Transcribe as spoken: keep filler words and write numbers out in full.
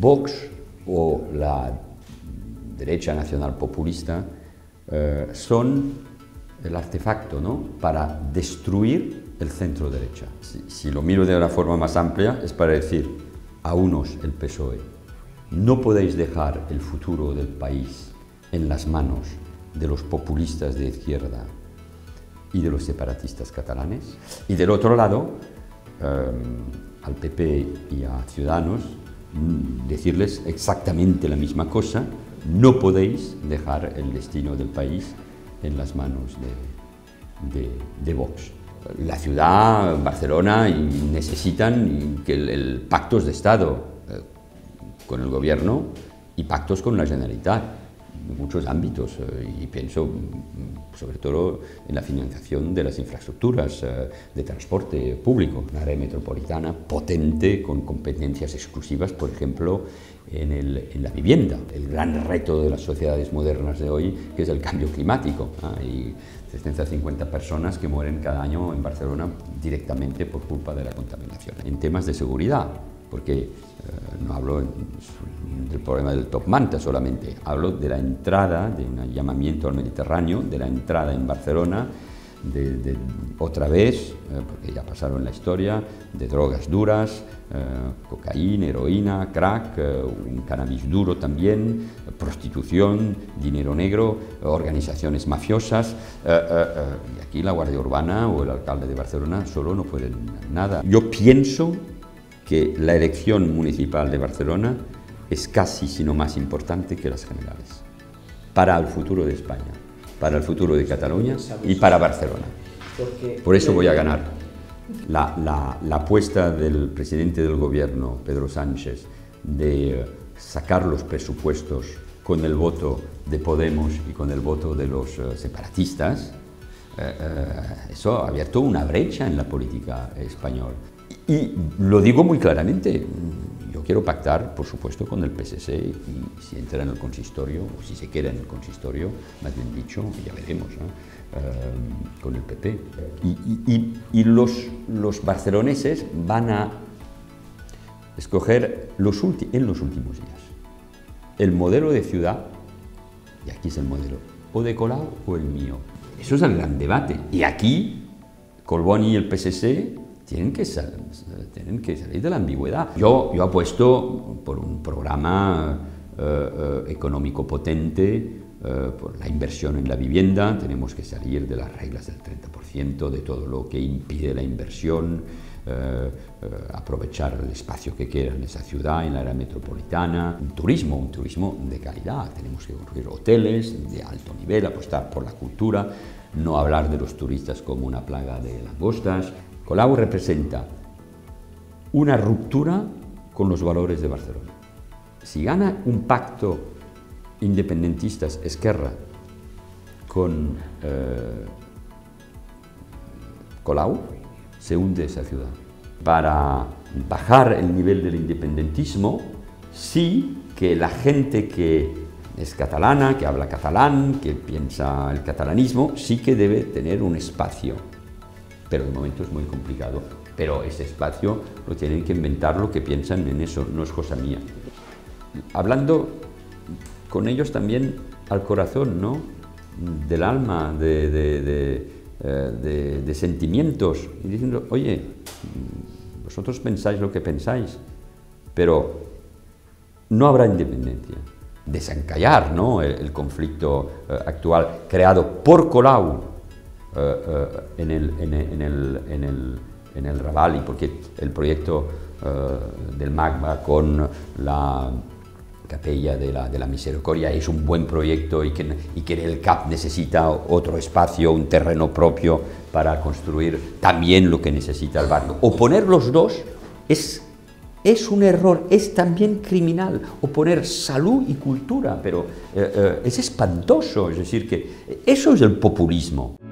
Vox o la derecha nacional populista eh, son el artefacto, ¿no?, para destruir el centro derecha. Si, si lo miro de una forma más amplia, es para decir a unos, el P S O E, no podéis dejar el futuro del país en las manos de los populistas de izquierda y de los separatistas catalanes. Y del otro lado, eh, al P P y a Ciudadanos, decirles exactamente la misma cosa: no podéis dejar el destino del país en las manos de, de, de Vox. La ciudad, Barcelona, necesitan que el, el pactos de Estado eh, con el gobierno y pactos con la Generalitat en muchos ámbitos, eh, y pienso sobre todo en la financiación de las infraestructuras eh, de transporte público, una área metropolitana potente con competencias exclusivas, por ejemplo, en, el, en la vivienda, el gran reto de las sociedades modernas de hoy, que es el cambio climático. Hay trescientas cincuenta personas que mueren cada año en Barcelona directamente por culpa de la contaminación. En temas de seguridad, porque eh, no hablo del problema del Top Manta solamente, hablo de la entrada, de un llamamiento al Mediterráneo, de la entrada en Barcelona, de, de otra vez, eh, porque ya pasaron la historia, de drogas duras, eh, cocaína, heroína, crack, eh, un cannabis duro también, prostitución, dinero negro, organizaciones mafiosas, eh, eh, eh, y aquí la Guardia Urbana o el alcalde de Barcelona solo no pueden nada. Yo pienso que la elección municipal de Barcelona es casi, si no más importante que las generales, para el futuro de España, para el futuro de Cataluña y para Barcelona. Por eso voy a ganar. La, la, la apuesta del presidente del gobierno, Pedro Sánchez, de sacar los presupuestos con el voto de Podemos y con el voto de los uh, separatistas, uh, uh, eso ha abierto una brecha en la política española. Y lo digo muy claramente, yo quiero pactar, por supuesto, con el P S C, y si entra en el consistorio, o si se queda en el consistorio, más bien dicho, ya veremos, ¿no?, uh, con el P P. Y, y, y, y los, los barceloneses van a escoger los en los últimos días el modelo de ciudad, y aquí es el modelo, o de Colau o el mío. Eso es el gran debate. Y aquí, Collboni y el P S C Tienen que, sal, tienen que salir de la ambigüedad. Yo, yo apuesto por un programa uh, uh, económico potente, uh, por la inversión en la vivienda. Tenemos que salir de las reglas del treinta por ciento, de todo lo que impide la inversión, uh, uh, aprovechar el espacio que queda en esa ciudad, en la área metropolitana. Un turismo, un turismo de calidad. Tenemos que construir hoteles de alto nivel, apostar por la cultura, no hablar de los turistas como una plaga de langostas. Colau representa una ruptura con los valores de Barcelona. Si gana un pacto independentistas-Esquerra con eh, Colau, se hunde esa ciudad. Para bajar el nivel del independentismo, sí que la gente que es catalana, que habla catalán, que piensa el catalanismo, sí que debe tener un espacio. Pero de momento es muy complicado. Pero ese espacio lo tienen que inventar lo que piensan en eso, no es cosa mía. Hablando con ellos también al corazón, ¿no?, del alma, de, de, de, de, de sentimientos, y diciendo, oye, vosotros pensáis lo que pensáis, pero no habrá independencia. Desencallar, ¿no?, el, el conflicto uh, actual creado por Colau, Uh, uh, en, el, en, el, en, el, en, el, en el Raval, y porque el proyecto uh, del Magma con la Capella de la, de la Misericordia es un buen proyecto, y que, y que el C A P necesita otro espacio, un terreno propio para construir también lo que necesita el barrio. Oponer los dos es, es un error, es también criminal. Oponer salud y cultura, pero uh, uh, es espantoso, es decir, que eso es el populismo.